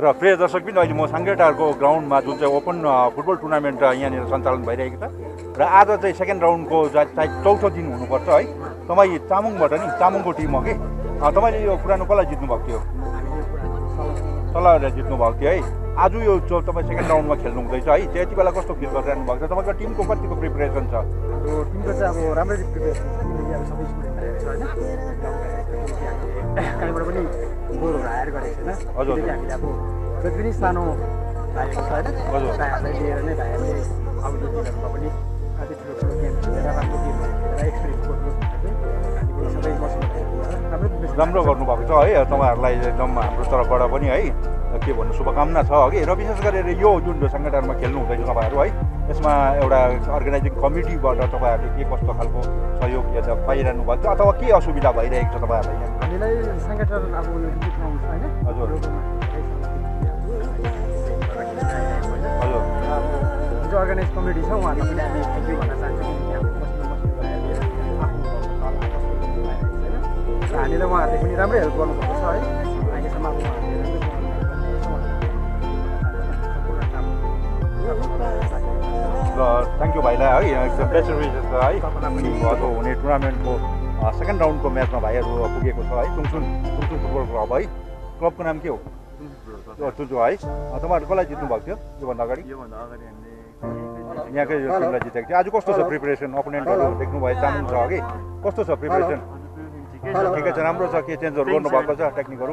र प्रिय दर्शक पनि अहिले म सङ्गेटारको ग्राउन्डमा जुन चाहिँ ओपन फुटबल टुर्नामेन्ट यहाँनिर सञ्चालन भइरहेको छ र आज चाहिँ सेकेन्ड राउन्डको चाहिँ चौथो दिन हुनुपर्छ है। तपाईँ चामङबाट नि चामङको टिम हो कि तपाईँले यो पुरानो कसलाई जित्नु भएको थियो? सल्लाहलाई जित्नु भएको थियो है। आज यो तपाईँ सेकेन्ड राउन्डमा खेल्नु हुँदैछ है, त्यति बेला कस्तो फिल गरिरहनु भएको छ? तपाईँको टिमको कतिको प्रिपरेसन छ? टिमको चाहिँ अब राम्रै प्रिपरेसन सबै स्टुडेन्टहरू छ होइन। कहीँबाट पनि गोलहरू हायर गरेको छैन। हजुर हामीले अब जति पनि सानो भाइहरू छ होइन, भाइहरूलाई लिएर नै भाइहरूले आउँदो दिनहरूमा पनि अझै ठुलो ठुलो गेम खेलेर राम्रो गेमहरू खेलेर एक्सपिरियन्स गर्नु हामीले सबै राम्रो गर्नुभएको छ है। तपाईँहरूलाई एकदम हाम्रो तर्फबाट पनि है के भन्नु शुभकामना छ अघि। र विशेष गरेर यो जुन सङ्गठनमा खेल्नु हुँदैछ तपाईँहरू है, यसमा एउटा अर्गनाइजिङ कमिटीबाट तपाईँहरूले के कस्तो खालको सहयोग पाइरहनु भएको छ अथवा के असुविधा भइरहेको छ तपाईँहरूलाई यहाँ? हामीलाई सङ्गठन अब यो जित्नुहुन्छ होइन। हजुर हजुर जो अर्गनाइज कमिटी छ उहाँहरूलाई पनि हामी थ्याङ्क यू भन्न चाहन्छौँ। हामीलाई उहाँहरूले पनि राम्रै हेल्प गर्नुभएको छ है। अहिलेसम्म अब उहाँहरूले र थ्याङ्क यू भाइलाई है, एकदम बेस्ट विशेष छ है। आज हुने टुर्नामेन्टको सेकेन्ड राउन्डको म्याचमा भाइहरू पुगेको छ है। तुङसुङ फुटबल क्लब है, क्लबको नाम के हो? तुजो है। तपाईँहरू कसलाई जित्नु भएको थियो योभन्दा अगाडि? यहाँकै यो टिमलाई जितेको थियो। आज कस्तो छ प्रिपरेसन? अपोनेन्टहरू देख्नुभयो चामङ छ कि कस्तो छ प्रिपरेसन? ठिकै छ, राम्रो छ। के चेन्जहरू गर्नुभएको छ टेक्निकहरू?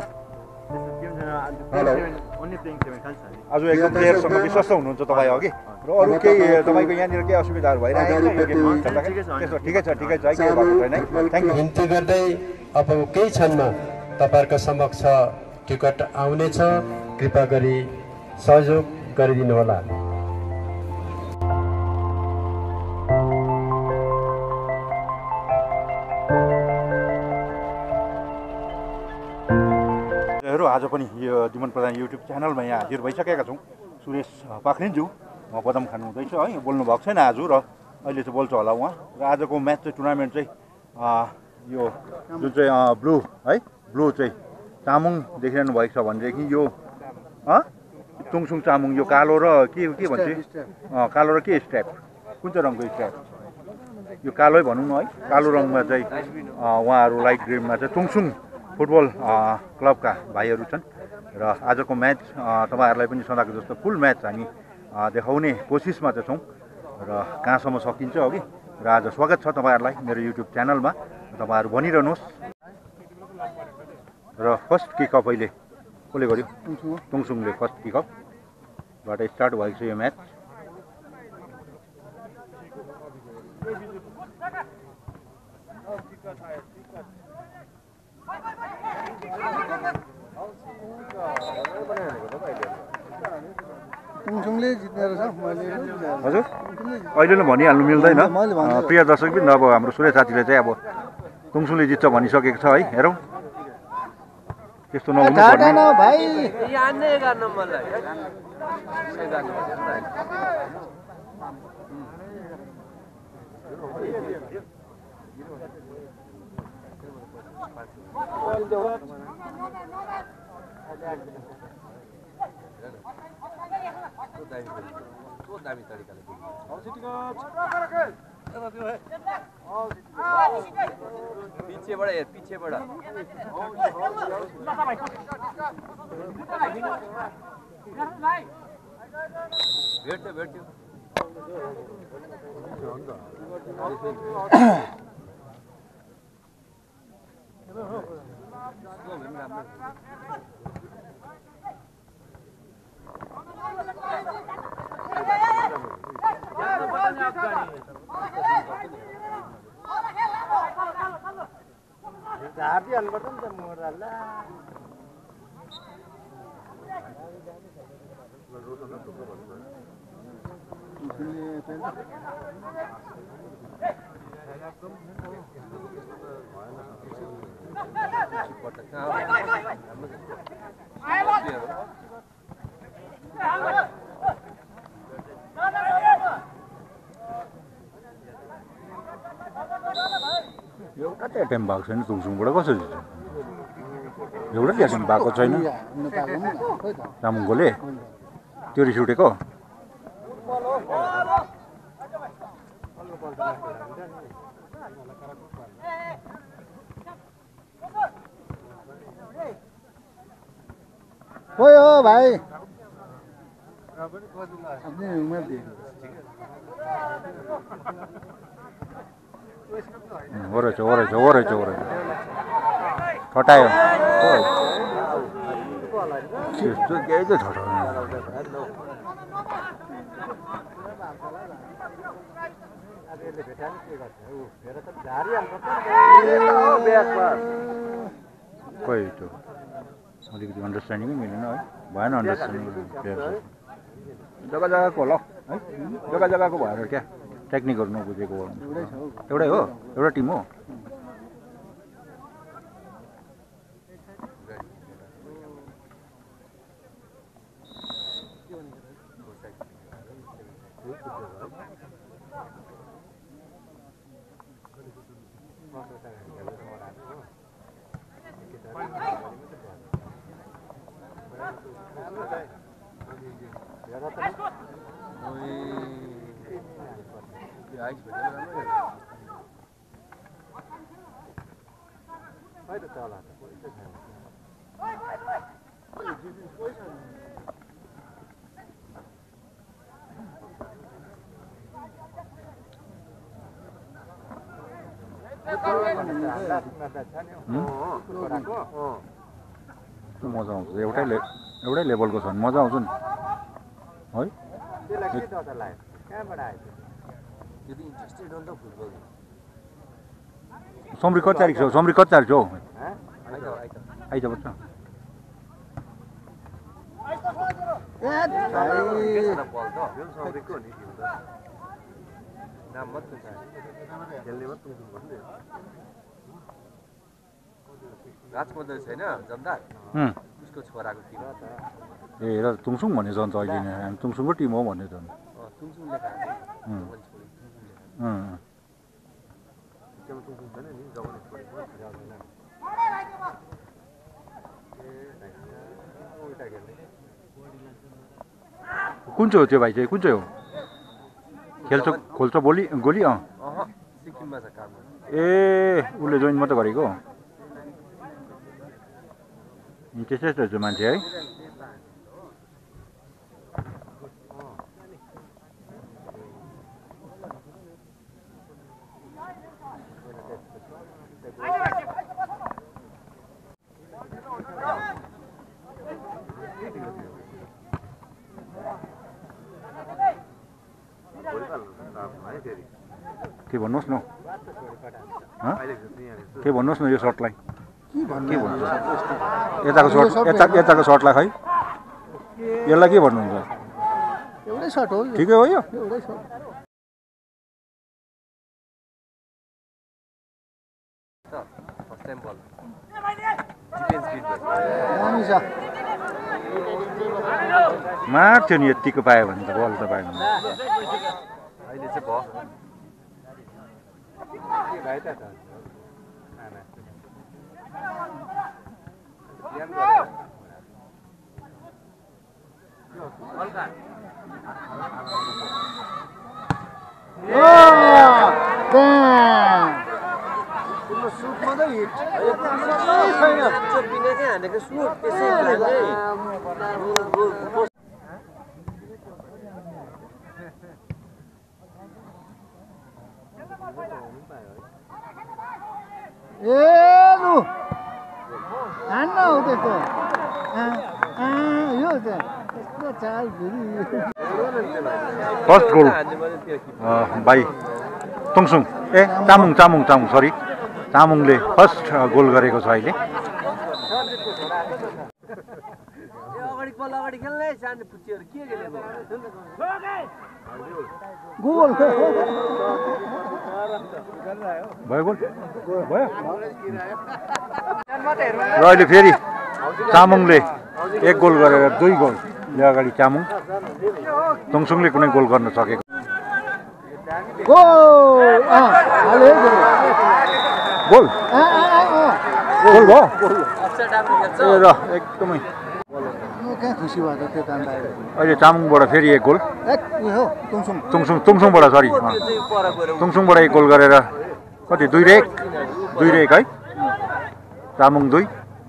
आज एकदम प्लेयरसँग विश्वस्त हुनुहुन्छ तपाईँ अघि र अरू केही तपाईँको यहाँनिर केही असुविधाहरू भइरहेको छ? ठिकै छ ठिकै छ है, केही भएको छैन है। Thank you. बिन्ती गर्दै अब केही क्षणमा तपाईँहरूको समक्ष टिकट आउनेछ, कृपा गरी सहयोग गरिदिनु होला। आज पनि यो दिमन प्रधान युट्युब च्यानलमा यहाँ हाजिर भइसकेका छौँ। सुरेश पाखरिन्ज्यू म बदाम खानु हुँदैछ है, बोल्नु भएको छैन आज र अहिले चाहिँ बोल्छ होला उहाँ। र आजको म्याच चाहिँ टुर्नामेन्ट चाहिँ यो जुन चाहिँ ब्लू है, ब्लू चाहिँ चामङ देखिरहनु भएको छ भनेदेखि यो तुङसुङ चामङ, यो कालो र के भन्छ कालो र के स्ट्राइप, कुन चाहिँ रङको स्ट्राइप? यो कालै भनौँ न है। कालो रङमा चाहिँ उहाँहरू लाइट ग्रिनमा चाहिँ तुङसुङ फुटबल क्लबका भाइहरू छन्। र आजको म्याच तपाईँहरूलाई पनि सदाको जस्तो फुल म्याच हामी देखाउने कोसिसमा चाहिँ छौँ र कहाँसम्म सकिन्छ अघि। र आज स्वागत छ तपाईँहरूलाई मेरो युट्युब च्यानलमा, तपाईँहरू भनिरहनुहोस्। र फर्स्ट किकअप अहिले कसले गर्यो? तुङसुङले फर्स्ट किकअपबाट स्टार्ट भएको छ यो म्याच। हजुर अहिले नै भनिहाल्नु मिल्दैन, प्रिय दर्शक पनि अब हाम्रो सुरेश साथीले चाहिँ अब तुङसुङले जित्छ भनिसकेको छ है। हेरौँ त्यस्तो नहुनु पीछे बड़ा यार, पीछे बड़ा। बैठो बैठो। एउटा टाइम भएको छैन तुङसुङबाट कसरी एउटा ल्यासन भएको छैन चामुङकोले त्यो रिस उठेको खोइ हो भाइ अपनी उम्र देख ओरेछ ठटायो त्यस्तो केही चाहिँ ठटायो खोइ त्यो अलिकति अन्डरस्ट्यान्डिङै मिलेन है भएन अन्डरस्ट्यान्डिङ जग्गा जग्गाको होला है जग्गा जग्गाको भएर क्या टेक्निकहरू नबुझेको एउटै हो एउटा टिम हो मजा आउँछ एउटै लेभलको छ भने मजा आउँछ नि है समरी कति तारिक छ समरी कति तारिक छ हौ आइतबार छ राजमन्दिर छैन जमदार उसको छोराको टिम ए र तुङसुङ भनेछ अन्त अहिले नै हामी तुङसुङको टिम हो भन्ने त तुङसुङले कुन चाहिँ हो त्यो भाइ चाहिँ कुन चाहिँ हो खेल्छ खोल्छ गोली सिक्किममा छ काम ए उसले जोइन मात्रै गरेको इन्ट्रेस्टेड रहेछ मान्छे है के भन्नुहोस् न के भन्नुहोस् न यो सर्टलाई के भन्नु यताको सर्टलाई खै यसलाई के भन्नुहुन्छ एउटै सर्ट हो ठिकै हो यो एउटै सर्ट फर्स्ट टाइम बल डिफेन्स बिट दामी छ मार्थ्यो नि यतिको पायो भने त बल त पायो भने अहिले चाहिँ भयो के भाइ त फर्स्ट गोल भाइ तुङसुङ ए चामुङ सरी चामुङले फर्स्ट गोल गरेको छ अहिले भयो गोल भयो र अहिले फेरि चामुङले एक गोल गरेर 2 गोल यो अगाडि चामुङ तुङसुङले कुनै गोल गर्न सकेको गोल गोल भयो अफसाइड राम्रो खेल्छ ए ल एकदमै कहाँ खुसी भयो त त्यो काण्ड अहिले चामुङबाट फेरि एक गोल हो तुङसुङ तुङसुङबाट सरी त्यो चाहिँ पर गएर तुङसुङबाट एक गोल गरेर कति 2-1 है चामुङ 2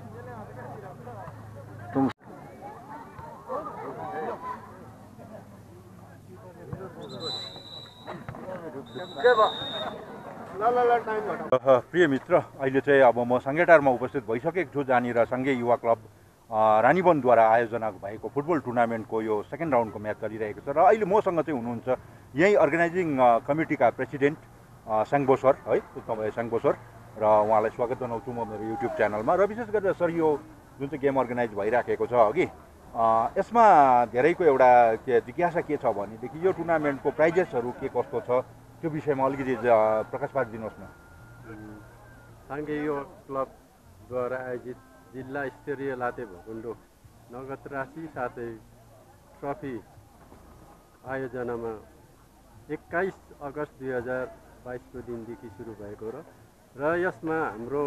प्रिय मित्र अहिले चाहिँ अब म सङ्घेटारमा उपस्थित भइसकेको छु जहाँनिर सङ्घे युवा क्लब रानीवनद्वारा आयोजना भएको फुटबल टुर्नामेन्टको यो सेकेन्ड राउन्डको म्याच चलिरहेको छ र अहिले मसँग चाहिँ हुनुहुन्छ यही अर्गनाइजिङ कमिटीका प्रेसिडेन्ट साङ्बो सर है तपाईँ साङ्बो सर र उहाँलाई स्वागत जनाउँछु म मेरो युट्युब च्यानलमा र विशेष गरेर सर यो जुन चाहिँ गेम अर्गनाइज भइराखेको छ अघि यसमा धेरैको एउटा जिज्ञासा के छ भनेदेखि यो टुर्नामेन्टको प्राइजेसहरू के कस्तो छ त्यो विषयमा अलिकति प्रकाश पारिदिनुहोस् न साङ्गे युवा क्लबद्वारा आयोजित जिल्ला स्तरीय लाते भकुन्डो नगद राशि साथै ट्रफी आयोजनामा 21 अगस्त 2022 को दिनदेखि सुरु भएको र यसमा हाम्रो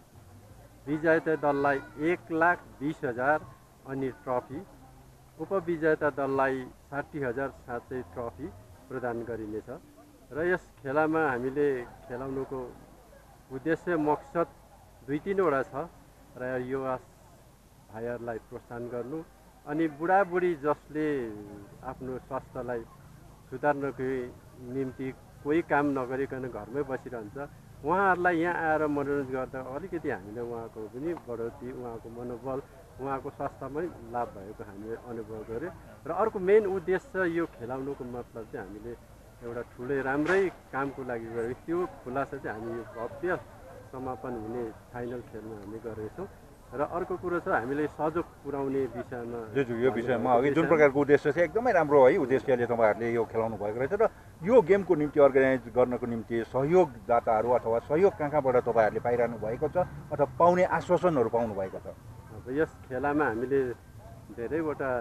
विजेता दललाई 1,20,000 अनि ट्रफी उपविजेता दललाई 60,000 साथै ट्रफी प्रदान गरिनेछ र यस खेलामा हामीले खेलाउनुको उद्देश्य मकसद 2-3 वटा छ र युवा भाइहरूलाई प्रोत्साहन गर्नु अनि बुढाबुढी जसले आफ्नो स्वास्थ्यलाई सुधार्नको निम्ति कोही काम नगरिकन घरमै बसिरहन्छ उहाँहरूलाई यहाँ आएर मनोरञ्जन गर्दा अलिकति हामीले उहाँको पनि बढोत्तरी उहाँको मनोबल उहाँको स्वास्थ्यमै लाभ भएको हामीले अनुभव गऱ्यौँ र अर्को मेन उद्देश्य यो खेलाउनुको मतलब चाहिँ हामीले एउटा ठुलै राम्रै कामको लागि गरेको त्यो खुलासा चाहिँ हामी यो भव्य समापन हुने फाइनल खेलमा हामी गरेछौँ र अर्को कुरो छ हामीले सहयोग पुर्याउने विषयमा यो विषयमा अघि जुन प्रकारको उद्देश्य चाहिँ एकदमै राम्रो है उद्देश्यले तपाईँहरूले यो खेलाउनु भएको रहेछ र यो गेमको निम्ति अर्गनाइज गर्नको निम्ति सहयोगदाताहरू अथवा सहयोग कहाँबाट तपाईँहरूले पाइरहनु भएको छ अथवा पाउने आश्वासनहरू पाउनु भएको छ अब यस खेलामा हामीले धेरैवटा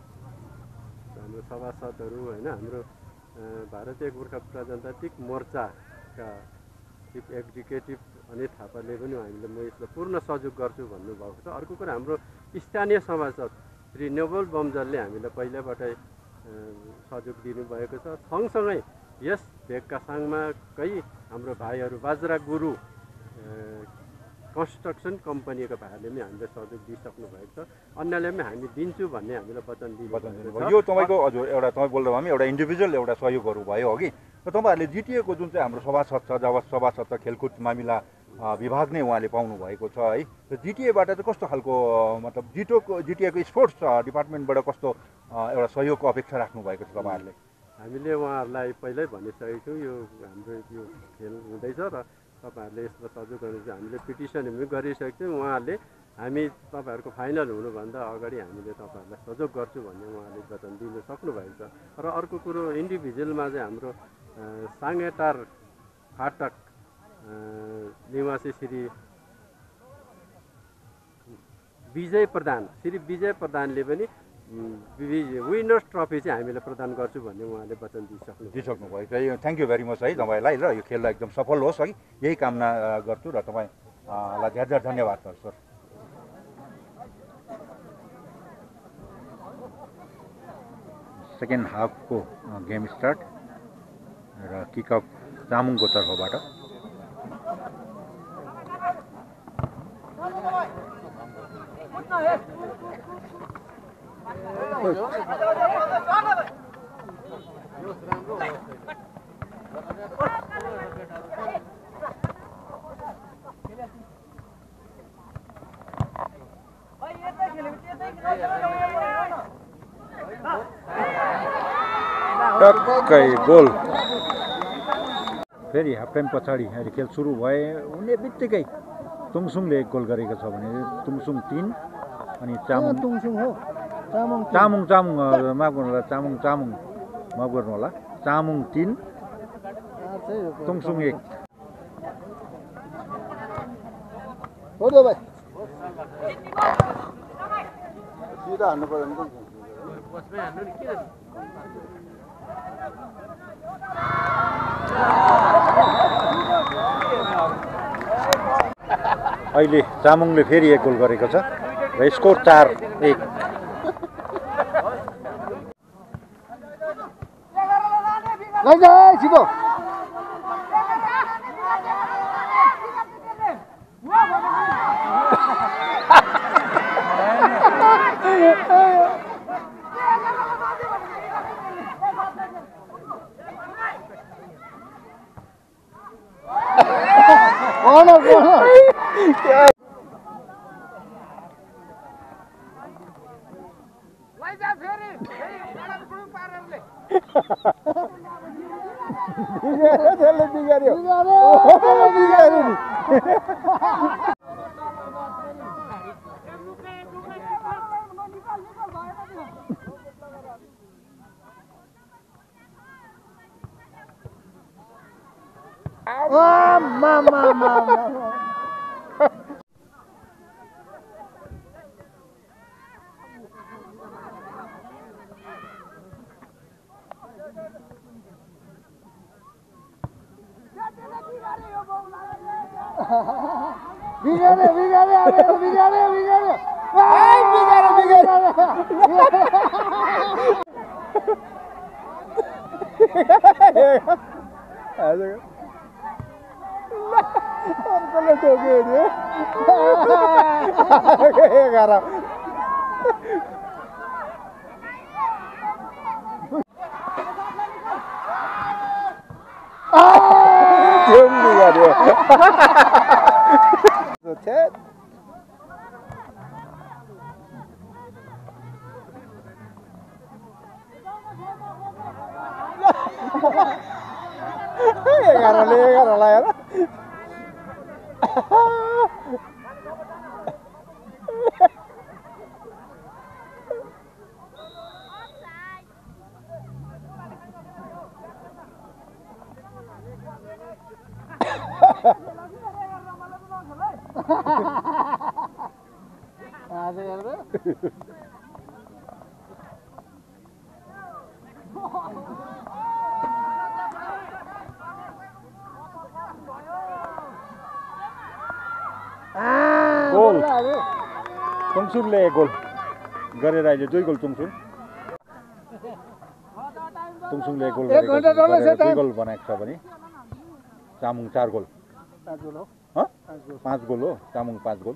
हाम्रो सभासदहरू होइन हाम्रो भारतीय गोर्खा प्रजातान्त्रिक मोर्चाका चिफ एक्जिक्युटिभ अनित थापाले पनि हामीले म यसलाई पूर्ण सहयोग गर्छु भन्नुभएको छ अर्को कुरा हाम्रो स्थानीय सभासद श्री नोबल बमजलले हामीलाई पहिलाबाटै सहयोग दिनुभएको छ सँगसँगै यस भेगका साङमा कही हाम्रो भाइहरू बाजरा गुरु कन्स्ट्रक्सन कम्पनीका भाइहरूले पनि हामीले सहयोग दिइसक्नु भएको छ अन्यले पनि हामी दिन्छु भन्ने हामीलाई वचन दिनु यो तपाईँको हजुर एउटा तपाईँ बोल्दा भए पनि एउटा इन्डिभिजुअल एउटा सहयोगहरू भयो अघि र तपाईँहरूले जिटिएको जुन चाहिँ हाम्रो सभासद छ जब सभासद छ खेलकुद मामिला विभाग नै उहाँले पाउनु भएको छ है र जिटिएबाट चाहिँ कस्तो खालको मतलब जिटिएको स्पोर्ट्स डिपार्टमेन्टबाट कस्तो एउटा सहयोगको अपेक्षा राख्नु भएको छ तपाईँहरूले हामीले उहाँहरूलाई पहिल्यै भनिसकेको छौँ यो हाम्रो यो खेल हुँदैछ र तपाईँहरूले यसमा सहयोग गर्नु चाहिँ हामीले पिटिसन पनि गरिसकेको छौँ उहाँहरूले हामी तपाईँहरूको फाइनल हुनुभन्दा अगाडि हामीले तपाईँहरूलाई सहयोग गर्छु भन्ने उहाँले वचन दिनु सक्नुभएको छ र अर्को कुरो इन्डिभिजुअलमा चाहिँ हाम्रो साङ्गेटार फाटक निवासी श्री विजय प्रधानले पनि विनर्स ट्रफी चाहिँ हामीले प्रदान गर्छु भन्ने उहाँले वचन दिइसक्नु भयो थ्याङ्क यू भेरी मच है तपाईँलाई र यो खेल एकदम सफल होस् है यही कामना गर्छु र तपाईँलाई धेरै धेरै धन्यवाद सर सेकेन्ड हाफको गेम स्टार्ट र किकअप चामुङको तर्फबाट टक्कै गोल फेरि हाफ टाइम पछाडि अहिले खेल सुरु हुने बित्तिकै तुङसुङले एक गोल गरेको छ भने तुङसुङ 3 अनि चामुङ माफ गर्नु होला चामुङ माफ गर्नु होला चामुङ 3 तुङसुङ 1 हो त भाइ सिधा हान्नु पर्यो नि बसमै हान्नु नि के अहिले चामङले फेरि 1 गोल गरेको छ र स्कोर 4-1। छिटो गोल तुङसुङले 1 गोल गरेर अहिले 2 गोल तुङसुङले 1 गोल गरेर 2 गोल बनाएको छ भने चामङ 4 गोल 5 गोल हो चामङ 5 गोल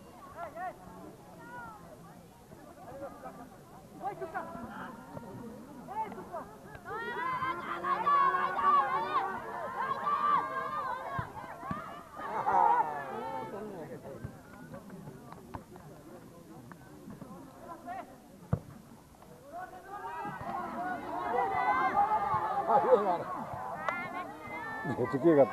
के गर्छ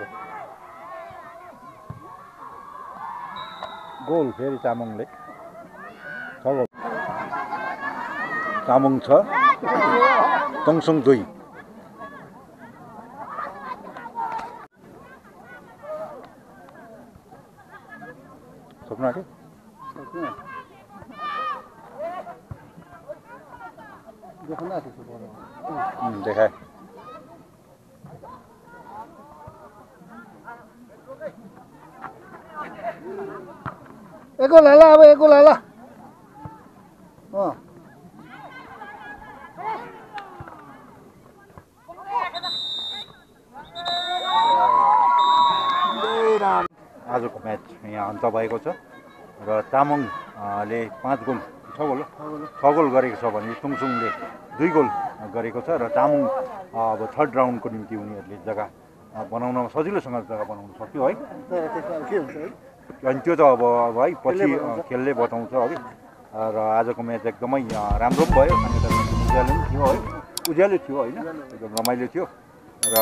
गोल फेरि चामङले 6 गोल चामङ 6 तोङसोङ 2 सपना के देखा एको लाला अब एको लाला आजको म्याच यहाँ अन्त भएको छ र चामङले 5 गोल 6 गोल 6 गोल गरेको छ भने तुङसुङले 2 गोल गरेको छ र चामङ अब 3rd राउन्डको निम्ति उनीहरूले जग्गा बनाउन सजिलोसँग जग्गा बनाउन सक्यो है अनि त्यो त अब है पछि खेलले बताउँछ है र आजको म्याच एकदमै राम्रो पनि भयो उज्यालो पनि थियो है उज्यालो थियो होइन एकदम रमाइलो थियो र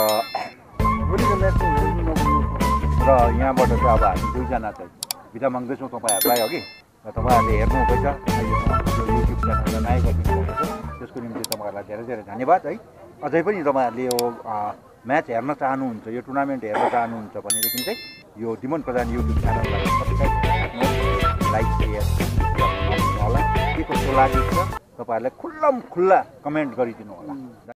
यहाँबाट चाहिँ अब हामी 2 जना चाहिँ बिदा माग्दैछौँ तपाईँहरूलाई अघि र तपाईँहरूले हेर्नुहुँदैछ युट्युब च्यानललाई नयाँ गरिदिनु भएको छ त्यसको निम्ति तपाईँहरूलाई धेरै धेरै धन्यवाद है अझै पनि तपाईँहरूले यो म्याच हेर्न चाहनुहुन्छ यो टुर्नामेन्ट हेर्न चाहनुहुन्छ भनेदेखि चाहिँ यो दिमन प्रधान युट्युब च्यानललाई सब्सक्राइब लाइक सेयर गर्नु होला के कस्तो लागेको छ तपाईँहरूलाई खुल्ला कमेन्ट गरिदिनु होला।